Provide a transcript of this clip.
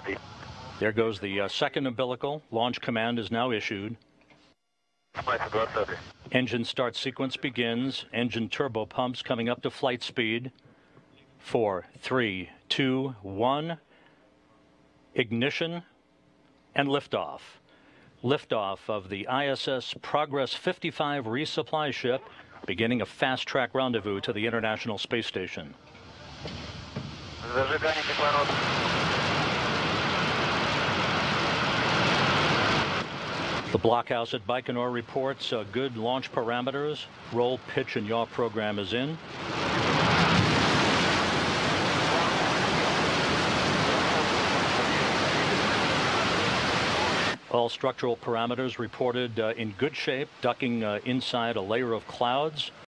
There goes the second umbilical. Launch command is now issued. Engine start sequence begins. Engine turbo pumps coming up to flight speed. 4, 3, 2, 1. Ignition and liftoff. Liftoff of the ISS Progress 55 resupply ship, beginning a fast-track rendezvous to the International Space Station. The blockhouse at Baikonur reports good launch parameters. Roll, pitch, and yaw program is in. All structural parameters reported in good shape, ducking inside a layer of clouds.